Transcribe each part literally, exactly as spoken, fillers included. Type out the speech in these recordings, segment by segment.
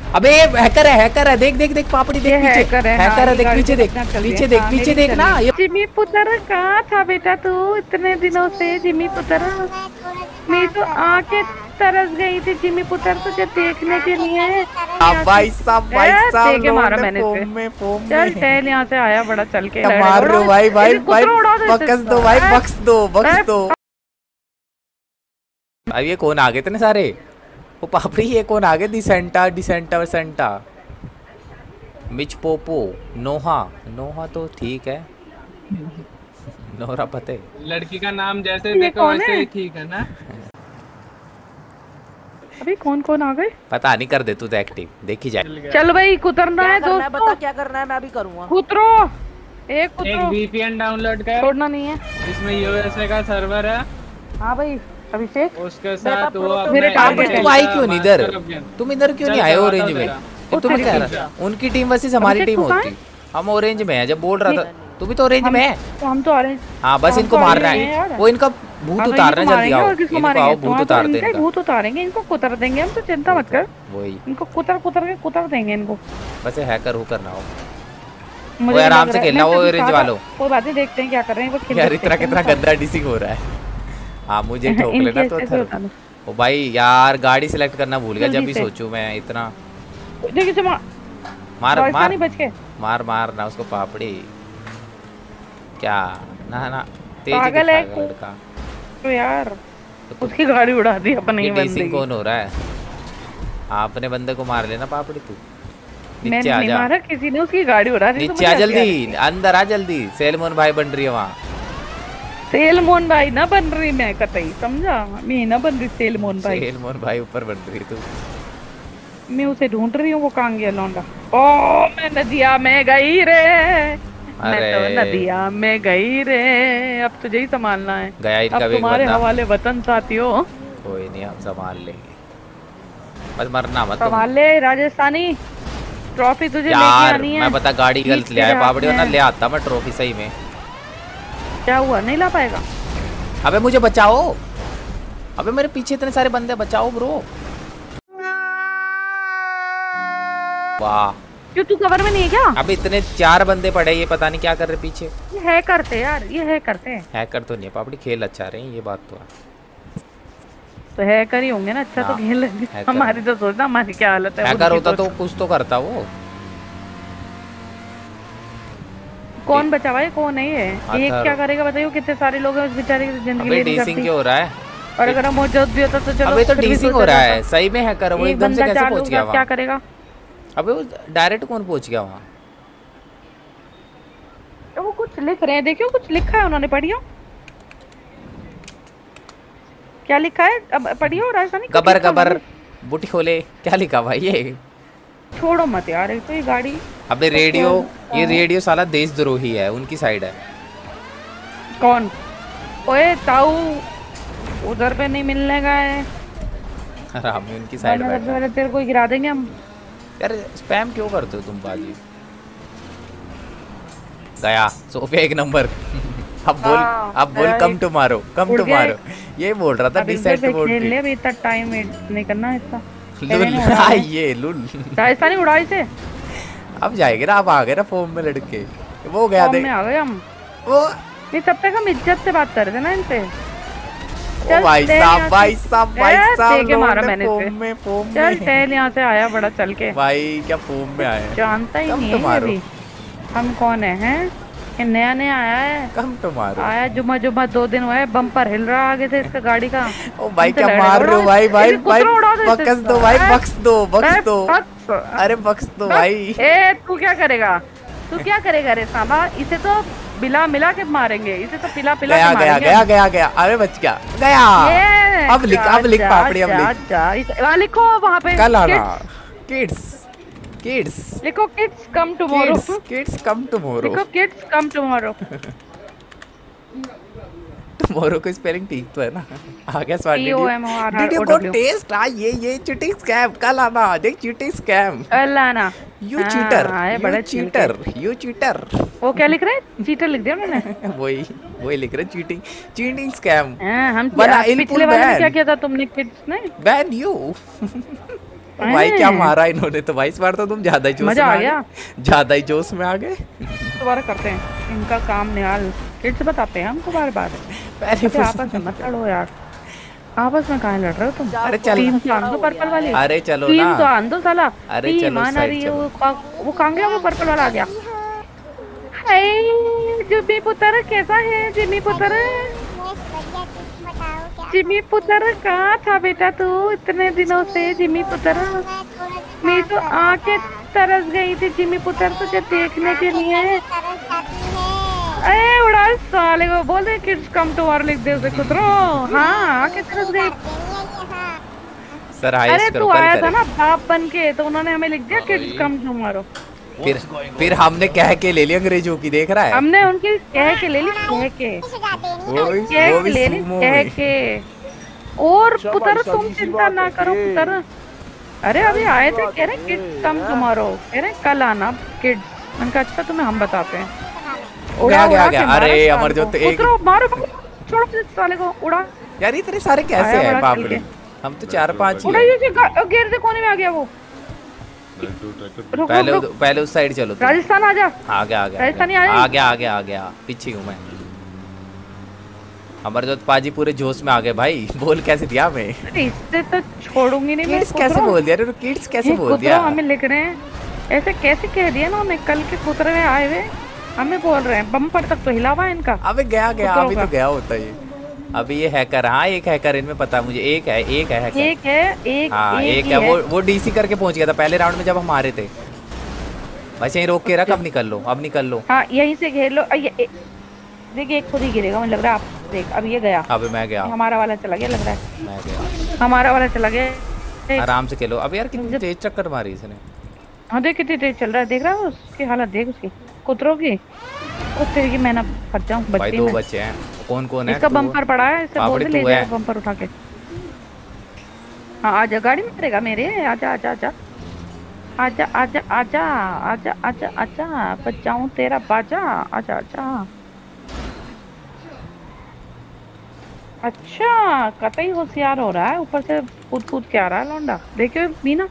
अबे हैकर है, हैकर है, देख देख देख पापड़ी देख पीछे, हैकर है, हैकर है, देख पीछे देख, पीछे देख, पीछे देख ना। जिमी पुत्र कहाँ था बेटा तू इतने दिनों से? जिमी पुत्र मैं तो आके तरस गई थी जिमी पुत्र तुझे देखने के लिए। अब भाई साहब, भाई साहब देखे मारा मैंने फोम में, फोम में। चल टहल यहाँ से आया बड़ा चल के मार रहे हो भाई, भाई भाई बक्स दो भाई, बक्स दो, बक्स दो। अब ये कौन आ गए इतने सारे? वो पापड़ी ये कौन आ गए? डिसेंटा डिसेंटा सेंटा मिच पोपो नोहा, नोहा तो ठीक है। नोरा पते लड़की का नाम जैसे देखो वैसे ही ठीक है ना। अभी कौन कौन आ गए पता नहीं, कर दे तू तो एक्टिव, देखी जाए। चल भाई कुतरना है दोस्तों, बता क्या करना है, मैं भी करूंगा। कुतरो एक कुतरो, एक वीपीएन डाउनलोड कर, छोड़ना नहीं है। इसमें यूएसए का सर्वर है। हाँ भाई अभिषेक उसके साथ वो मेरे टारगेट। तुम आई क्यों नहीं इधर? तुम इधर क्यों नहीं आए ऑरेंज में? तुम्हें कह रहा उनकी टीम वैसे हमारी टीम होती, हम ऑरेंज में है। जब बोल रहा था तू भी तो ऑरेंज में है। हम तो ऑरेंज। हाँ बस इनको मारना है, वो इनका भूत उतारना जल्दी आओ, इनको आओ भूत उतार दे इनका। भूत उतारेंगे इनको, कुतर देंगे हम, तो चिंता मत कर। वही इनको कुतर कुतर के कुतर देंगे इनको। वैसे हैकर हो करना हो, मुझे आराम से खेलना। वो ऑरेंज वालों कोई बात नहीं, देखते हैं क्या कर रहे हैं वो। यार इतना कितना गंदा डिसिंग हो रहा है। हाँ मुझे ठोक लेना तो थर। ओ भाई यार गाड़ी सिलेक्ट करना भूल गया, जब भी सोचूं मैं इतना। देखिए से मार मार मार बच के मार मार ना उसको पापड़ी। क्या ना ना तेज पागल है लड़का तो यार, उसकी गाड़ी उड़ा दी अपने ही बंदे की। कौन हो रहा है? आपने बंदे को मार लेना पापड़ी। तू नीचे आ जा। मारा किसी ने, उसकी गाड़ी उड़ा दी। नीचे आ जल्दी, अंदर आ जल्दी। सेलमोन भाई बन रही है वहाँ। सेलमोन भाई ना बन रही मैं कतई, समझा? मैं ना बन रही सेलमोन भाई। सेलमोन भाई ऊपर बन रही तू। मैं उसे ढूंढ रही हूँ, वो कहाँ गया लौंडा? ओ मैं नदिया में गई रे, मैं तो नदिया में गई रे। अब तुझे ही संभालना है। गया इनका अब तुम्हारे हवाले वतन साथियों। कोई नहीं हम संभाल लेंगे, बस मरना मत। संभाल ले राजस्थानी, ट्रॉफी तुझे लेके आनी है। मैं पता गाड़ी गलत ले आया पापड़ी, वरना ले आता मैं ट्रॉफी सही में। क्या हुआ, नहीं ला पाएगा? अबे मुझे बचाओ, अबे मेरे पीछे इतने सारे बंदे, बचाओ ब्रो। वाह क्यों तू कवर में नहीं है क्या? अबे इतने चार बंदे पड़े, ये पता नहीं क्या कर रहे पीछे। ये है करते यार, ये है करते हैं। हैकर तो नहीं है पापड़ी, खेल अच्छा रहे हैं, ये बात तो है। तो हैकर ही होंगे ना, अच्छा तो खेल रहे। हमारी तो सोचना हमारी क्या हालत है। हैकर होता तो कुछ तो करता वो। कौन बचा भाई, कौन है ये? एक क्या करेगा बताइए? कितने सारे लोग हैं उस बेचारे की जिंदगी में। डीसिंग क्यों हो रहा है? और अगर हम मौजूद भी होता तो चलो। अबे तो डीसिंग हो रहा है सही में। हैकर वो एकदम से कैसे पहुंच गया वहां? क्या करेगा? अबे वो डायरेक्ट कौन पहुंच गया वहां? तो वो कुछ लिख रहे हैं, देखियो कुछ लिखा है उन्होंने, पढ़ियो क्या लिखा है। अब पढ़ियो राजस्थानी। गबर गबर बूटी खोले, क्या लिखा भाई ये? छोड़ो मत यार, एक तो ये गाड़ी। अबे रेडियो, ये रेडियो साला देशद्रोही है, उनकी साइड है। कौन? ओए ताऊ उधर पे नहीं मिलने का है। हरामी उनकी साइड बैठा है। तेरे को गिरा देंगे हम। यार स्पैम क्यों करते हो तुम बाजी? गया सोफिया एक नंबर। अब बोल, अब बोल कम टुमारो, कम टुमारो। ये बोल रहा था डिसाइड टू वोट। खेल ले अभी, इतना टाइम वेस्ट नहीं करना इसका। लुल हां ये लुल राजस्थानी उड़ाई से अब जाएंगे ना। अब आ गए ना फॉर्म में लड़के, वो गया देख में आ गए हम। वो नहीं तब तक हम इज्जत से बात कर रहे थे ना इनसे। ओ भाई साहब, भाई साहब, भाई साहब देखे मारा मैंने फॉर्म में, फॉर्म में। चल टहल यहाँ से आया बड़ा चल के। भाई क्या फॉर्म में आया, जानता ही नहीं है अभी हम कौन है, हैं? ये नया नया आया है। कम तो मारो। आया जुम्मा जुम्मा दो दिन हुआ है, बम्पर हिल रहा आगे से इसका गाड़ी का। ओ भाई क्या मार रहे हो भाई? भाई भाई बक्स दो भाई, बक्स दो, बक्स दो। अरे बक्स दो भाई। ए तू क्या करेगा, तू क्या करेगा रे सामा? इसे तो बिला मिला के मारेंगे, इसे तो पिला पिला के मारेंगे। गया गया गया गया, अरे बच गया गया। अब लिख, अब लिख पापड़ी, अब लिख। वहाँ लिखो वहाँ पे कल आना किड्स, किड्स लिखो, kids come tomorrow, kids come tomorrow, लिखो किड्स कम टुमारो। टुमारो को स्पेलिंग ठीक तो है ना? आ गया स्वाट। Did you go test? आ ये ये चीटिंग स्कैम, कल आना देख, चीटिंग स्कैम कल आना। You cheater, you cheater, you cheater. वो क्या लिख रहे हैं? चीटर लिख दिया उन्होंने। वही वही लिख रहे, चीटिंग, चीटिंग स्कैम। हम पिछले वाले में क्या किया था तुमने? किड्स ने बैन यू। भाई क्या मारा इन्होंने तो भाई, इस बार तो तुम ज्यादा ही जोश में मजा आ आ गए, गया। ज्यादा ही जोश में आ गए। दोबारा करते हैं इनका काम निहाल, किड्स बताते हैं हमको बार बार। पहले अच्छा आपस में मत लड़ो यार, आपस में कहाँ लड़ रहे हो तुम? अरे चल, टीम तो आन दो पर्पल वाली। अरे चलो टीम ना, तो आन दो साला। अरे टीम चलो आना साइड रही है, चलो। वो का- वो कहाँ गया? वो पर्पल वाला आ गया। हाय जिम्मी पुत्र कैसा है? जिम्मी पुत्र, जिम्मी पुत्र कहाँ था बेटा तू इतने दिनों से? जिम्मी पुत्र, मैं तो आंखें तरस गई थी जिम्मी पुत्र तुझे देखने के लिए। अरे उड़ा साले को बोल दे किड्स कम टू आवर लिख दे उसे कुतरो। हाँ आंखें तरस गई। सर अरे हाइस्ट करो, तू कल आया था करें। ना बाप बन के, तो उन्होंने हमें लिख दिया किड्स कम टू मारो। फिर फिर हमने कह के ले लिया अंग्रेजों की, देख रहा है। हमने उनकी कह के ले ली, कह के वो भी कह वो के भी ले ली, सुमो कह में। के। और पुत्र तुम चिंता ना करो पुत्र। अरे अभी आए थे, कह रहे किड्स कम टुमारो, कह रहे कल आना किड्स। मैंने कहा अच्छा तुम्हें हम बताते हैं। गया गया के गया। मारा अरे साले अमरजोत को। तो एक, पुत्रो, मारो मारो, छोड़ो इस साले को। उड़ा यार इतने सारे कैसे आया हैं बड़ा बाप चल रे, के। हम तो चार पांच ही उड़ा हैं। ये से गा- गिर से कोने में आ गया वो। रुको, पहले रुको। उध- पहले उस साइड चलो तुम। राजस्थान आ जा। आ गया आ गया राजस्थानी आ आया? गया आ गया आ गया आ गया, पीछे हूँ मैं। अमरजोत पाजी पूरे जोश में आ गए भाई, बोल कैसे दिया मैं? अरे इससे तो छोड़ूंगी नहीं मैं। किड्स कैसे कुतरो। बोल दिया रे, किड्स कैसे ये बोल कुतरो दिया? हमें लिख रहे हैं ऐसे कैसे कह दिया ना उन्हें? कल के कुतरे में आए हुए हमें बोल रहे हैं, बम्पर तक तो हिला हुआ है इनका। अबे गया गया, कुतरों अभी का। तो गया होता ये। अभी ये हैकर, हाँ एक हैकर इनमें पता है मुझे, एक है एक है हैकर। एक है, एक हाँ एक एक ही है, वो वो डीसी करके पहुंच गया था पहले राउंड में जब हम हारे थे। बस यहीं रोक के रख, अब निकल लो, अब निकल लो। हाँ यहीं से घेर लो। अ, ये ए- देखिए एक खुद ही गिरेगा मुझे लग रहा है। आप देख अब ये गया, अबे मैं गया, हमारा वाला चला गया लग रहा है। मैं गया। हमारा वाला चला गया। देख, आराम से खेलो। अब यार कितनी तेज चक्कर मारी इसने। हाँ देख कितनी तेज चल रहा है, देख रहा है उसकी हालत, देख उसकी कुतरों की। उस तेरी की मैं ना फट जाऊँ भाई बच्ची दो में। बच्चे हैं, कौन कौन है? इसका तू- बम्पर पड़ा है, इससे बोल पापड़ी दे ले तू जाए है। बम्पर उठा के। हाँ आजा, गाड़ी में करेगा मेरे। आजा आजा आजा आजा आजा आजा आजा आजा आजा बचाऊं तेरा बाजा। आजा आजा। अच्छा कतई होशियार हो रहा है, ऊपर से कूद कूद के आ रहा है लौंडा। देखियो मीना,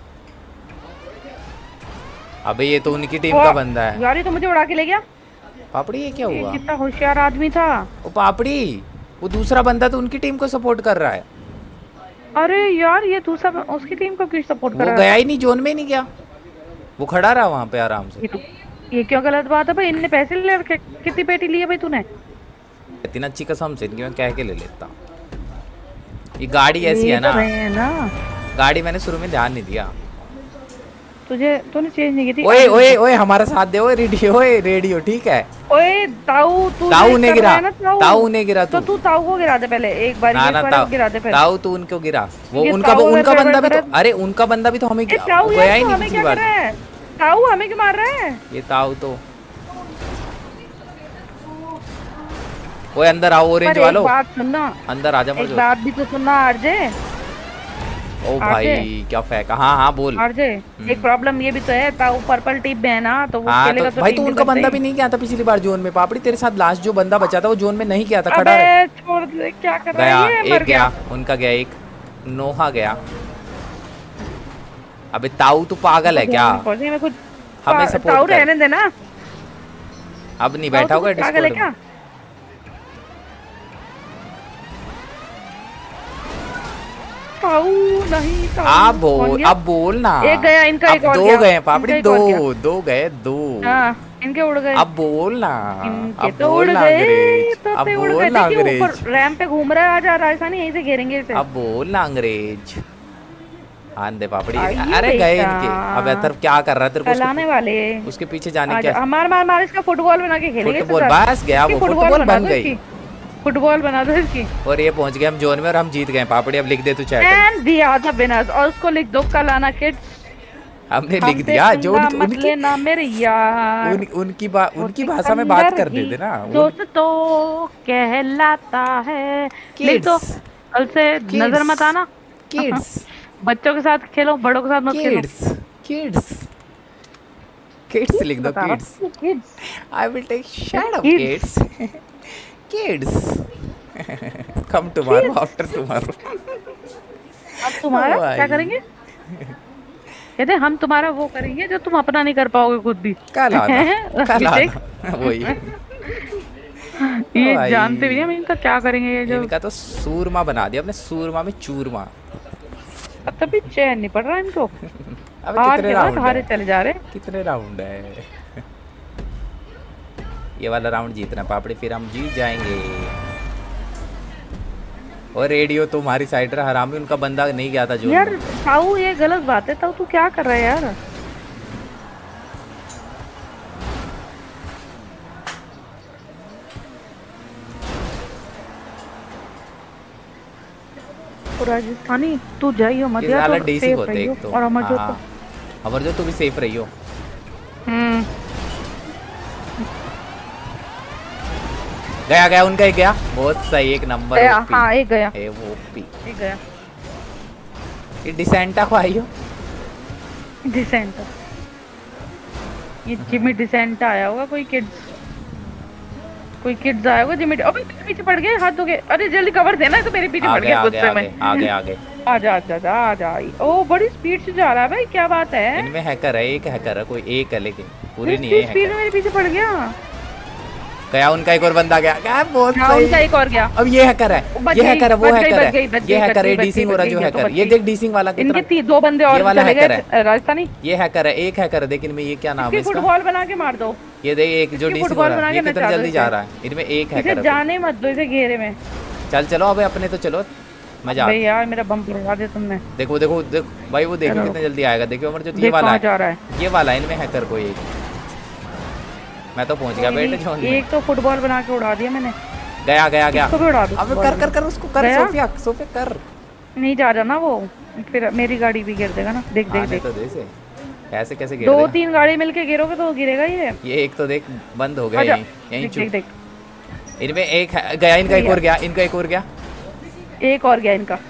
अबे ये तो उनकी टीम का बंदा है। यार ये तो मुझे उड़ा के ले गया। पापड़ी ये क्या ये हुआ? कितना होशियार आदमी था। वो पापड़ी, वो दूसरा बंदा तो उनकी टीम को सपोर्ट कर रहा है। अरे यार ये दूसरा उसकी टीम को क्यों सपोर्ट कर वो रहा गया है? ही नहीं, जोन में ही नहीं गया, वो खड़ा रहा वहाँ पे आराम से। ये तो ये क्यों गलत बात है भाई? इनने पैसे ले रखे। कितनी पेटी ली है भाई तूने? इतनी अच्छी कसम से इनकी मैं कह के ले लेता। ये गाड़ी ऐसी है ले तो ना, रहे हैं ना। गाड़ी मैंने शुरू में ध्यान नहीं दिया। तुझे तूने चेंज नहीं की थी। ओए ओए ओए हमारा साथ दे, ओए रेडियो, ओए रेडियो ठीक है। ओए ताऊ तू ताऊ रेस ने कर गिरा, रहा है ना, ताऊ ताऊ ने गिरा तो तू। तू ताऊ को गिरा दे पहले एक बार। ना ये ना बार ताऊ, गिरा दे पहले। ताऊ तू उनको गिरा। वो ये उनका ताऊ उनका है, बंदा भी बड़ा- तो, अरे उनका बंदा भी तो हमें ए ताऊ गया यार ही तू नहीं हमें पिछली क्या कर बार। रहा है? ताऊ हमें क्यों मार रहा है? ये ताऊ तो, ओए अंदर आओ ऑरेंज पर एक वालों, बात सुनना, अंदर आ जा एक मुझे। बात भी तो सुनना आरजे। ओ भाई क्या फेंका। हाँ हाँ बोल। आरजे एक प्रॉब्लम ये भी तो है, ताऊ पर्पल टीम में है ना, तो वो हाँ खेलेगा तो तो भाई टीम तो के उनका बनते बंदा ही। भी नहीं गया था पिछली बार जोन में। पापड़ी तेरे साथ लास्ट जो बंदा बचा था वो जोन में नहीं गया था, खड़ा रहा। अबे छोड़ दे, क्या कर रहा गया है ये? एक मर गया, गया। उनका गया एक, नोहा गया। अबे ताऊ तू पागल है क्या? पहुंचने में कुछ हमें ताऊ सपोर्ट कर। रहने देना। अब नहीं बैठा होगा ताऊ तो पागल है डिस्कॉर्ड क्या? में। ताऊ नहीं ताऊ अब कौन बोल, गया? अब बोल ना। एक गया, इनका अब एक और दो गया। गए इनका पापड़ी, एक और गया। दो दो गए दो। हाँ इनके उड़ गए। अब बोल ना, इनके अब तो उड़ बोल ना गए, अंग्रेज, तो अब ते उड़ बोल गए। ना देखिए अंग्रेज, ऊपर रैंप पे घूम रहा है। आजा राजस्थानी, यहीं से घेरेंगे इसे। अब बोल ना अंग्रेज। आन दे पापड़ी। आइए अरे गए बेटा। इनके। अब एतर क्या कर रहा है तेरे को? चलाने उसके, वाले उसके पीछे जाने आजा, क्या? हमार मार मार इसका फुटबॉल बना के खेलेंगे। फुटबॉल बस गया, वो फुटबॉल बन गई। फुटबॉल बना दो इसकी। और ये पहुंच गए हम जोन में और हम जीत गए पापड़ी। अब लिख दे तू चैट में। एंड दिया था विनर्स, और उसको लिख दो कल आना किड्स। हमने लिख दिया जो उनकी मत उनकी लेना मेरे यार। उन, उनकी बा, उनकी भाषा में बात कर देते ना। दोस्त तो कहलाता है। लिख दो Kids. कल से Kids. नजर मत आना। किड्स बच्चों के साथ खेलो, बड़ों के साथ मत खेलो। किड्स किड्स किड्स लिख दो। बता रहा किड्स हूँ, kids. I will take shut up Kids. Kids kids come tomorrow after tomorrow. अब तुम्हारा भाई। क्या करेंगे? कहते हम तुम्हारा वो करेंगे जो तुम अपना नहीं कर पाओगे खुद भी। कल आना कल आना वही ये जानते भी हम इनका क्या करेंगे। ये जो इनका तो सूरमा बना दिया अपने, सूरमा में चूरमा। तभी चैन नहीं पड़ रहा इनको। अबे कितने राउंड हारे चले जा रहे, कितने राउंड है? ये वाला राउंड जीतना पापड़ी, फिर हम जीत जाएंगे। और रेडियो तुम्हारी साइड रहा, हरामी उनका बंदा नहीं गया था जो। यार ताऊ ये गलत बात है, ताऊ तू क्या कर रहा है यार? राजस्थानी तू जाइयो मत यार, तो डीसी होते एक तो। और अमरजोत हाँ, अमरजोत तू भी सेफ रहियो। हम्म गया गया उनका एक गया, बहुत सही, एक नंबर। हाँ एक गया, ए वो ओपी एक गया। ये डिसेंटा को आइयो, डिसेंटा, ये जिमी डिसेंटा आया होगा, कोई किड्स कोई किड्स आया होगा जिमी। अबे पीछे पड़ गए, हाथ धो गए। अरे जल्दी कवर देना, तो मेरे पीछे पड़ गया गुस्से में। आगे आगे आजा आजा आजा। ओ बड़ी स्पीड से जा रहा है भाई, क्या बात है? इनमें हैकर है, एक हैकर है, कोई एक है लेकिन पूरी नहीं है। स्पीड में मेरे पीछे पड़ गया। गया उनका एक और बंदा गया, गया बहुत हाँ, सही। उनका एक और गया। अब ये हैकर है, ये हैकर है, वो हैकर है, ये हैकर है, डीसिंग हो रहा जो हैकर। ये देख डीसिंग वाला कितना, इनके दो बंदे और चले गए राजस्थानी। ये हैकर है, एक हैकर है, लेकिन मैं ये क्या नाम है इसका? फुटबॉल बना के मार दो। ये देख एक जो डीसिंग हो रहा है, ये कितना जल्दी जा रहा है। इनमें एक हैकर है, जाने मत दो इसे घेरे में। चल चलो अबे अपने तो चलो, मजा। भाई यार मेरा बम उड़ा दे तुमने। देखो देखो देखो भाई, वो देखो कितने जल्दी आएगा। देखो अमर जो ये वाला है, ये वाला इनमें हैकर कोई एक। मैं तो पहुंच गया बेटे जोन में। एक तो फुटबॉल बना के उड़ा दिया मैंने। गया गया गया, इसको भी उड़ा दो। अबे कर कर कर उसको कर, सोफिया सोफिया कर। नहीं जा रहा ना वो, फिर मेरी गाड़ी भी गिर देगा ना। देख देख देख तो दे से ऐसे कैसे गिर दो तीन गाड़ी मिलके गिरोगे तो गिरेगा ये। ये एक तो देख बंद हो गया यहीं यहीं देख देख। इनमें एक गया, इनका एक और गया, इनका एक और गया, एक और गया इनका।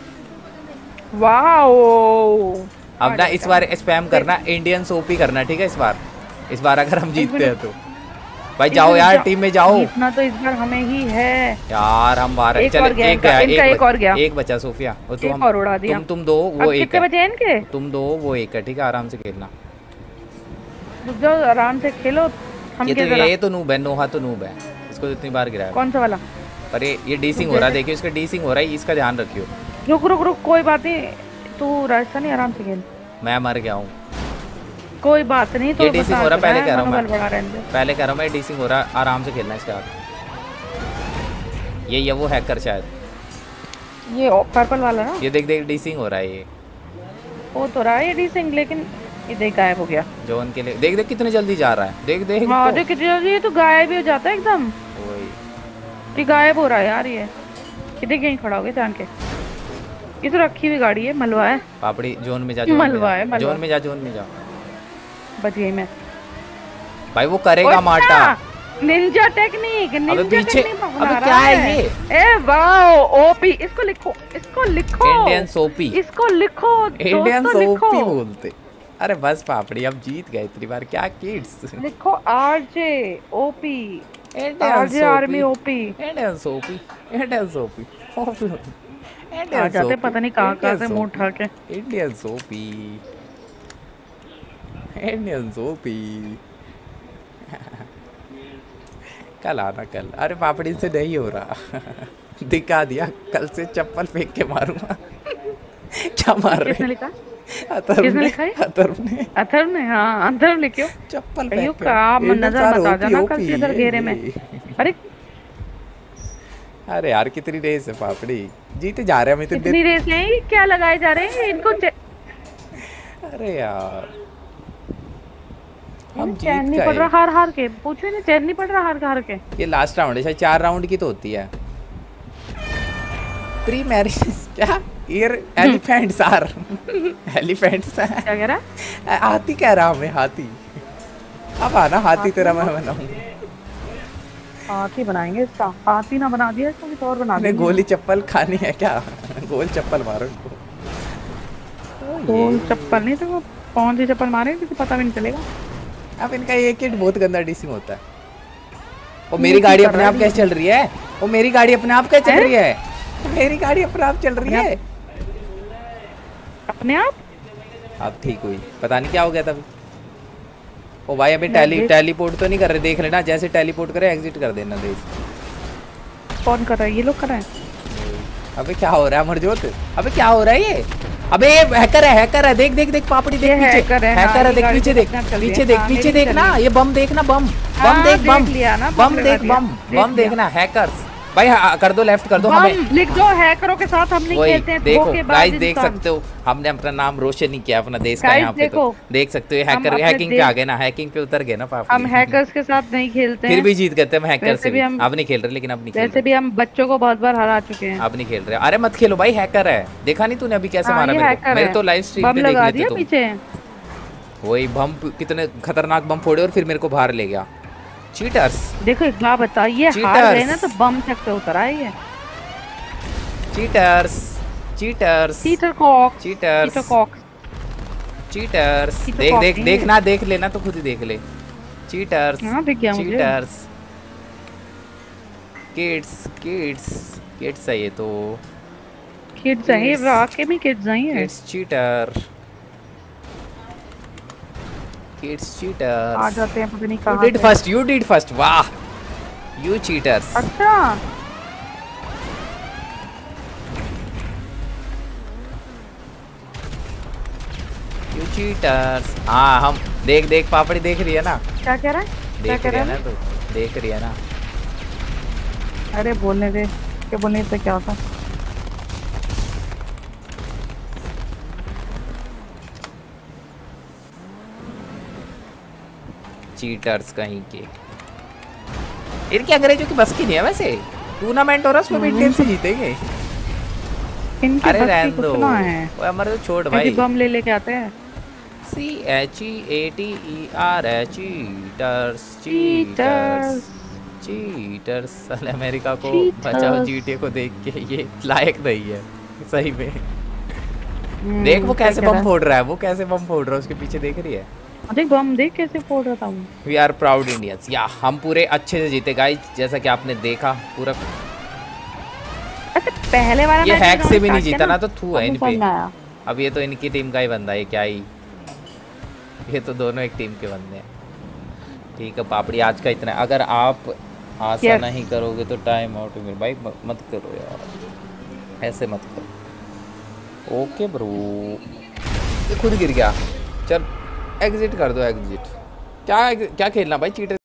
वाओ। अब ना इस बार स्पैम करना, इंडियन सोपी करना, ठीक है? इस बार इस बार अगर हम जीतते हैं तो भाई जाओ यार, टीम में जाओ। इतना तो इस बार हमें ही है यार, हम बारह। एक चल और गया, एक गया, इनका एक और गया, एक बचा सोफिया। और तुम और उड़ा दिया। तुम तुम दो, वो एक कितने बचे इनके? तुम दो, वो एक है, ठीक है? आराम से खेलना, रुक जाओ, आराम से खेलो। हम ये तो क्या ये तो नूब है, नोहा तो नूब है, इसको इतनी बार गिराया। कौन सा वाला? पर ये ये डीसिंग हो रहा है, देखियो इसका डीसिंग हो रहा है, इसका ध्यान रखियो। रुक रुक रुक, कोई बात नहीं, तू राजस्थानी आराम से खेल। मैं मर गया हूँ, कोई बात नहीं। तो ये डीसिंग हो रहा है, पहले कह रहा हूँ मैं, मैं पहले कह रहा हूँ मैं, डीसिंग हो रहा है, आराम से खेलना इसके आगे। ये ये वो हैकर शायद, ये पर्पल वाला ना। ये देख देख डीसिंग हो रहा है, ये वो तो रहा है ये डीसिंग, लेकिन ये देख गायब हो गया। जोन के लिए देख देख कितने जल्दी जा रहा है, देख देख। हाँ देख कितनी जल्दी, ये तो गायब ही हो जाता है एकदम। वही ये गायब हो रहा है यार। ये ये देख यहीं खड़ा हो गया जान के। ये तो रखी हुई गाड़ी है, मलवा है। पापड़ी जोन में जा, मलवा है, मलवा। जोन में जा, जोन में जा। बच गई मैं भाई, वो करेगा मार्टा। निंजा टेक्निक, निंजा पीछे अबे क्या है ये? ए वाओ ओपी, इसको लिखो, इसको लिखो, इंडियन सोपी, इसको लिखो, इंडियन सोपी बोलते। अरे बस पापड़ी, अब जीत गए इतनी बार, क्या किड्स। लिखो RJ OP, RJ army OP, Indian सोपी, इंडियन सोपी, आ जाते पता नहीं कहां कहां से मुंह उठा के। इंडियन सोपी, इंडियन सोपी। कल आना कल। अरे पापड़ी से नहीं हो रहा। दिखा दिया, कल से चप्पल फेंक के मारूंगा। क्या मार रहे? किसने लिखा? अथर्व किसने ने, लिखा है? अथर्व ने, अथर्व ने। हाँ अथर्व ने क्यों? चप्पल कहियो फेंक का नजर बता देना कल से इधर घेरे में। अरे अरे यार कितनी रेस है पापड़ी, जीते जा रहे हैं हम इतनी रेस नहीं, क्या लगाए जा रहे हैं इनको। अरे यार हम जीत चैन नहीं पड़ रहा हार हार के, पूछो ना, चैन नहीं पड़ रहा हार हार के। ये लास्ट राउंड है शायद, चार राउंड की तो होती है। प्री मैरिज क्या? ईयर एलिफेंट्स आर एलिफेंट्स क्या कह रहा है? हाथी कह रहा हूँ मैं, हाथी। अब आना हाथी तेरा मैं बनाऊँ। हाथी बनाएंगे इसका, हाथी ना बना दिया इसको, कुछ और बना देंगे। गोली चप्पल खानी है क्या? गोल चप्पल मारो इनको। गोल चप्पल नहीं तो कौन सी चप्पल मारे किसी पता भी नहीं चलेगा। अब इनका ये किट बहुत गंदा डीसिंग होता है। वो मेरी गाड़ी अपने आप कैसे चल रही है? वो मेरी गाड़ी अपने आप कैसे चल रही है? मेरी गाड़ी अपने आप चल रही है, अपने आप। अब ठीक हुई, पता नहीं क्या हो गया था अभी। ओ भाई अभी मैं टेली देख- टेलीपोर्ट तो नहीं कर रहे, देख लेना, जैसे टेलीपोर्ट करे एग्जिट कर देना देश। कौन कर रहा है? ये लोग कर रहे हैं। अबे क्या हो रहा है अमरजोत, अबे क्या हो रहा है ये? अबे ये हैकर है, हैकर है, देख देख देख पापड़ी देख ये पीछे, हैकर है, हाँ, हैकर है, ये देख गाड़ी पीछे तो देख, अपना चल रही है, पीछे देख, हाँ, पीछे मेरी भी देखना, चल ये बम देखना, बम बम हाँ, देख, देख बम लिया ना, बम बम देख, लगा बम दिया, बम देख लिया। देखना, हैकर्स भाई, हाँ, कर दो लेफ्ट कर दो बम हमें। लिख दो, हैकरों के साथ हम नहीं वही खेलते हैं, देखो धोखेबाज गाइस, देख इंसान। सकते हो हमने अपना नाम रोशन नहीं किया अपना देश का Guys, यहाँ पे, तो देखो, देख सकते हो हम हैकर अपने हैकिंग पे देश- आ गए ना, हैकिंग पे उतर गए ना पापड़ी। हम हैकर्स के साथ नहीं खेलते फिर हैं। भी जीत गए थे हम हैकर वैसे से भी भी, हम- अब नहीं खेल रहे, लेकिन अब नहीं खेल वैसे रहे, भी हम बच्चों को बहुत बार हरा चुके हैं। अब नहीं खेल रहे। अरे मत खेलो भाई, हैकर है, देखा नहीं तूने अभी कैसे हाँ, मारा ये मेरे को? हैकर मेरे है। तो लाइव स्ट्रीम बम पे देख लगा लेते दिया तुम। पीछे। वही बम कितने खतरनाक बम फोड़े और फिर मेरे को बाहर ले गया। चीटर्स देखो एक बात बता, ये हार Cheaters. गए ना तो बम तक पे उतर आए ये। Cheaters cheaters cheater cock, cheaters cheater cock. Cheaters Cheater देख cock देख नहीं देखना, देख लेना तो खुद ही देख ले। चीटर्स हाँ, दिख गया मुझे। चीटर्स किड्स किड्स किड्स है ये तो, किड्स हैं ये, Kids. वाकई में किड्स हैं ये। Kids cheater, kids cheater. आ जाते हैं पता नहीं यू कहाँ डिड से। फर्स्ट, यू डिड फर्स्ट, वाह यू चीटर्स। अच्छा यू चीटर्स। हाँ हम देख देख पापड़ी देख रही है ना, क्या कह रहा है? क्या देख कह रही है रहा ना है? तू, देख रही है ना। अरे बोलने दे, क्या बोलने से क्या होता। चीटर्स कहीं के, इनके अंग्रेजों की बस की नहीं है वैसे, टूर्नामेंट हो रहा है उसमें भी इंडियन से जीतेंगे। इनके अरे बस की रहने दो, कुछ ना है। वो अमर तो छोड़ ऐसे भाई। बम ले लेके आते हैं। C H E A T E R है, चीटर्स Cheaters. Cheaters cheaters. साले अमेरिका को Cheaters. बचाओ जीटीए को देख के, ये लायक नहीं है सही में। हम्म, देख वो क्या कैसे कह रहा बम है? फोड़ रहा है, वो कैसे बम फोड़ रहा है, उसके पीछे देख रही है। देख बम देख कैसे फोड़ रहा था वो। वी आर प्राउड इंडियंस, या हम पूरे अच्छे से जीते गाइस, जैसा कि आपने देखा पूरा। अच्छा पहले वाला ये मैच हैक से भी नहीं start किया जीता ना, तो थू है इन तब समझ पे। में आया। अब ये तो इनकी टीम का ही बंदा है, क्या ही, ये तो दोनों एक टीम के बंदे हैं। ठीक है पापड़ी, आज का इतना है। अगर आप आशा Yes. नहीं करोगे तो टाइम आउट मेरे भाई, म- मत करो यार, ऐसे मत करो। ओके ब्रो, ये खुद गिर गया, चल एग्जिट कर दो, एग्जिट। क्या क्या खेलना भाई, चीटर